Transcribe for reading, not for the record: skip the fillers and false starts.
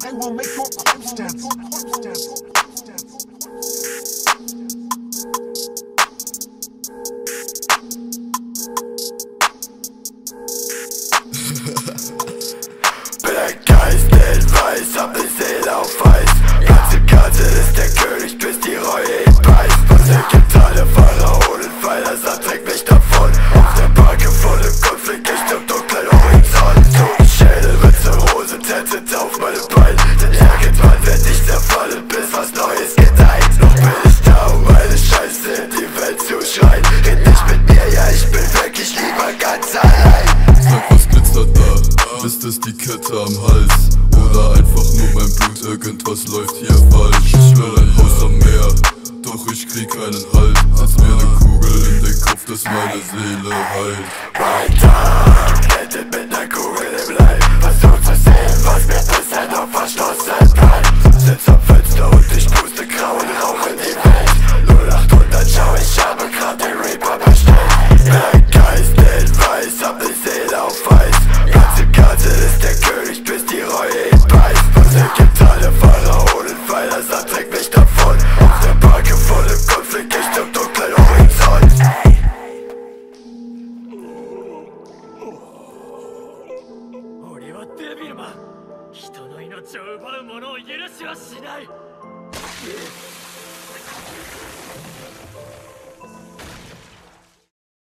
I will make your corpse dance. Bin ein Geist in Weiß, hab ne Seele auf Eis. Ganze Karte ist der König, bis die Reue ihn beißt. Was ergibt alle Pharaonen, weil der Sand trägt mich davon. Auf der Barke voll im Konflikt, Richtung dunklen Horizont. So Schädel mit Zirrhose, tätet auf meinem Bein. Denn irgendwann werd ich zerfallen, bis was Neues gedeiht. Noch bin ich da, um meine Scheiße in die Welt zu schreien. Red nicht mit mir, ja ich bin wirklich lieber ganz allein. Sag, was glitzert da? Ist es die Kette am Hals? Oder einfach nur mein Blut? Irgendwas läuft hier falsch. Ich will ein Haus am Meer, doch ich krieg keinen Halt. Setz mir ne Kugel in den Kopf, dass meine Seele heilt. Mein Tag endet mit ner Kugel im Leib. Versuch zu sehen, was mir bisher noch verschlossen bleibt. Sitz am Fenster und ich puste grauen Rauch in die Welt. 0800 schau, ich habe grad den Reaper bestellt. Bin ein Geist in Weiß, hab ne Seele auf Eis. Ganze Karte ist der König, bis die Reue ihn beißt. Was ergibt alle Pharaonen, weil der Sand trägt mich davon. Auf der Barke voll im Konflikt, Richtung dunklen Horizont. 俺はデビルマン、人の命を奪う者を許しはしない。